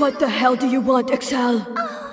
What the hell do you want, Excel? Oh,